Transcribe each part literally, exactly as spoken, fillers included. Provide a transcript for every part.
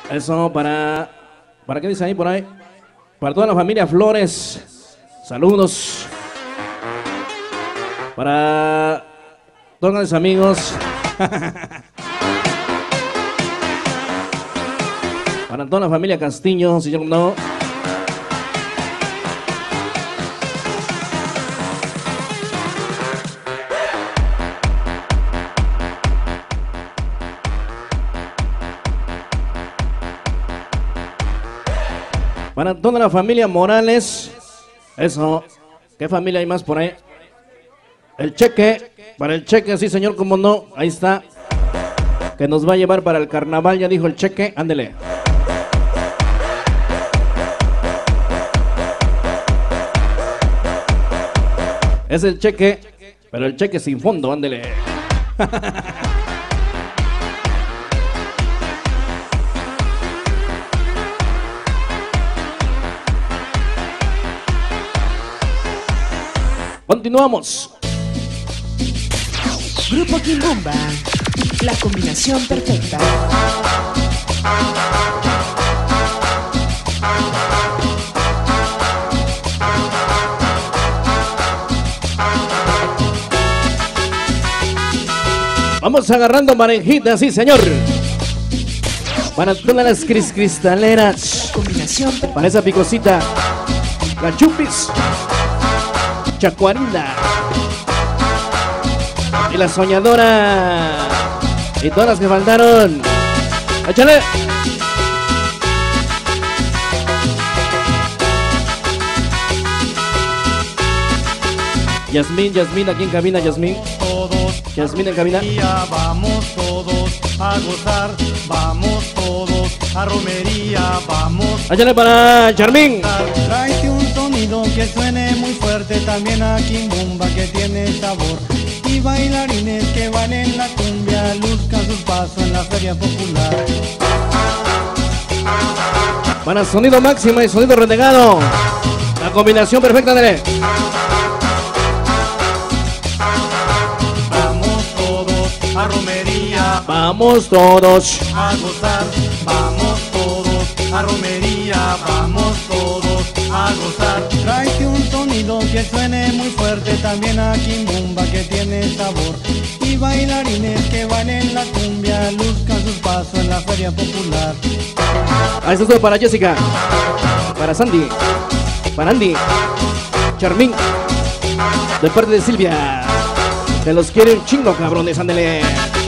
Eso para... ¿Para qué dice ahí por ahí? Para toda la familia Flores. Saludos. Para todos los amigos. Para toda la familia Castillo, si yo no. Para toda la familia Morales. Eso. ¿Qué familia hay más por ahí? El Cheque. Para el Cheque, sí señor, como no. Ahí está. Que nos va a llevar para el carnaval, ya dijo el Cheque. Ándele. Es el Cheque. Pero el Cheque sin fondo, ándele. Continuamos. Grupo Kimbumba, la combinación perfecta. Vamos agarrando marenjita, sí señor. Para todas las cris cristaleras. Combinación perfecta. Para esa picosita. La chupis. Chacuarinda. Y la soñadora. Y todas las que faltaron. ¡Échale! Yasmín, Yasmín, aquí en cabina, Yasmín. Todos, Yasmín en cabina. vamos todos a gozar, vamos todos a romería, vamos. ¡Échale para Charmín! Tráete un sonido que suene muy fuerte, también a Kimbumba que tiene sabor. Y bailarines que van en la cumbia, luzcan sus pasos en la feria popular. Para sonido máximo y sonido renegado. La combinación perfecta de... Vamos todos a romería, Vamos todos. a gozar, vamos todos a romería, vamos todos a gozar. Tráete un sonido que suene muy fuerte, también a Kimbumba que tiene sabor. Y bailarines que van en la cumbia, luzcan sus pasos en la feria popular. Ahí está todo para Jessica. Para Sandy. Para Andy. Charmín. De parte de Silvia. Te los quiere un chingo, cabrones, ándele.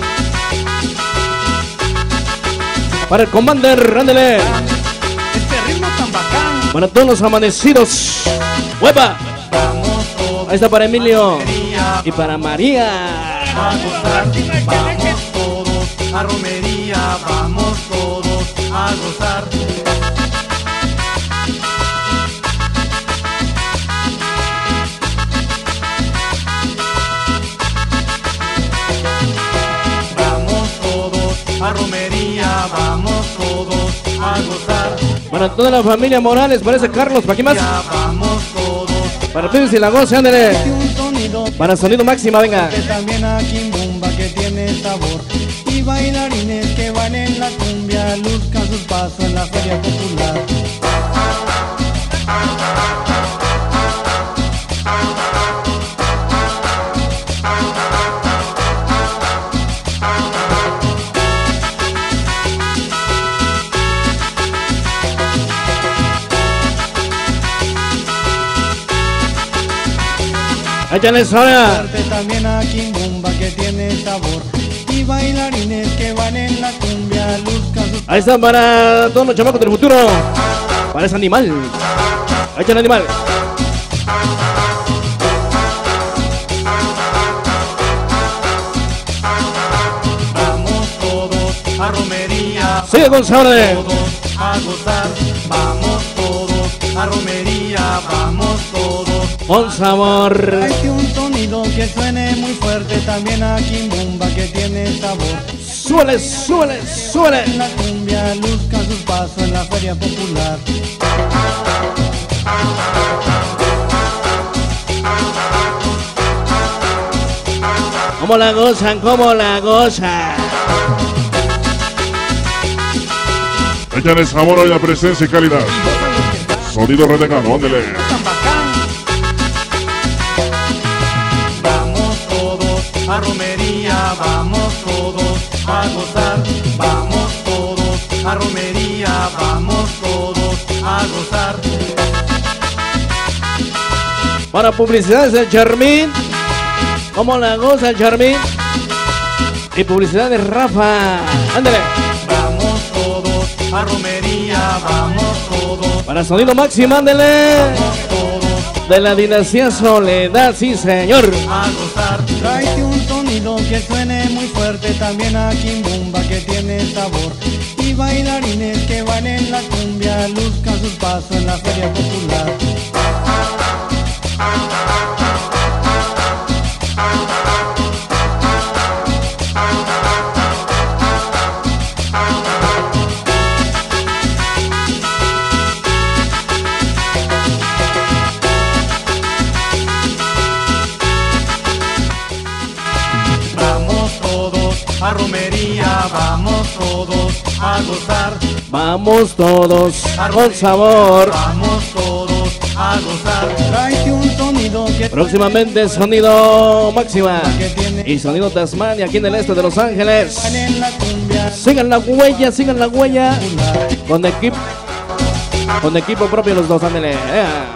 Para el Commander, ándele. Este ritmo tan bacán. Para todos los amanecidos. ¡Huepa! Vamos todos Ahí está para Emilio. a romería, Y para María. a gozar, vamos todos a romería, vamos todos a gozar. Vamos todos a romería, vamos todos a gozar. Para toda la familia Morales, parece Carlos. ¿Para quién más? Ya vamos todos. Para Pibes y la Goza, ándele. Un sonido Para sonido máxima, venga. que también a Kimbumba que tiene sabor. Y bailarines que van en la cumbia, luzcan sus pasos en la feria popular. Échale sola. Fuerte también a Kimbumba que tiene sabor. Y bailarines que van en la cumbia, luzcan sus Ahí están para todos los chamacos del futuro. Para ese animal. Échale animal. Vamos todos a romería. Sigue con sabor. Todos a gozar, vamos todos a romería, vamos todos. Con sabor. Tráete un sonido que suene muy fuerte, también a Kimbumba que tiene sabor. Súbele, súbele, súbele. En la cumbia luzcan sus pasos en la feria popular. ¿Cómo la gozan? ¿Cómo la gozan? Échale sabor a la presencia y calidad. Sonido Renegado, ándele. Vamos todos a romería, vamos todos a gozar. Vamos todos a romería, vamos todos a gozar. Para publicidades del Charmín. ¿Cómo la goza el Charmín? Y publicidad de Rafa. Ándale. Vamos todos a romería, vamos todos. Para Sonido Máximo, ándale. Vamos todos De la dinastía Soledad, sí señor. a gozar. Tráete un sonido que suene muy fuerte, también a Kimbumba que tiene sabor. Y bailarines que bailen la cumbia, luzcan sus pasos en la feria popular. A romería, vamos todos a gozar. Vamos todos A con romería, sabor. Vamos todos a gozar. Tráete un sonido que Próximamente Sonido Máxima y Sonido Tasmania aquí en el este de Los Ángeles. en la cumbia Sigan la huella, sigan la huella. Con equipo, con equipo propio los dos, ándale. ea.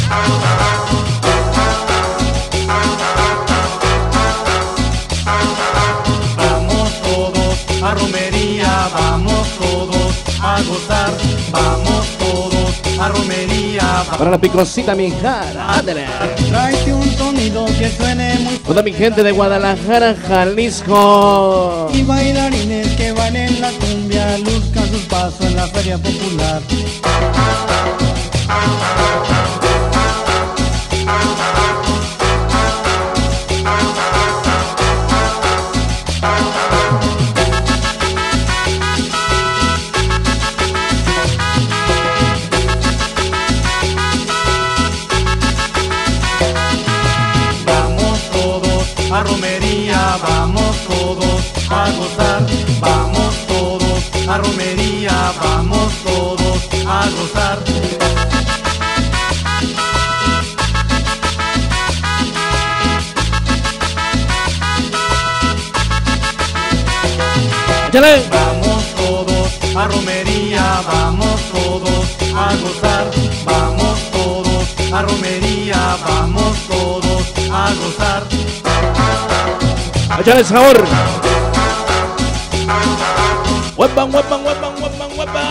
a romería, vamos todos a gozar. Vamos todos a romería. Para la picosita, mi jara, ándale. Tráete un sonido que suene muy fuerte. Toda mi gente de Guadalajara, Jalisco. Y bailarines que bailen la cumbia, luzcan sus pasos en la feria popular. A romería, vamos todos a gozar. Vamos todos a romería, vamos todos a gozar. Échale. Vamos todos a romería, vamos todos a gozar. Vamos todos a romería, vamos todos a gozar. Échale sabor. Huepan, huepan, huepan, huepan, huepan.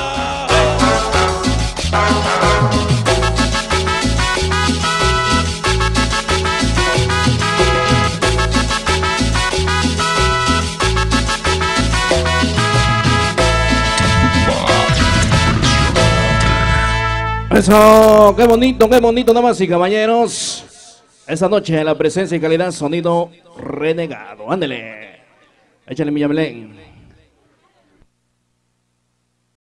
Eso, qué bonito, qué bonito, damas y caballeros. Esta noche la presencia y calidad Sonido Renegado. Ándele. Échale, mi Belén.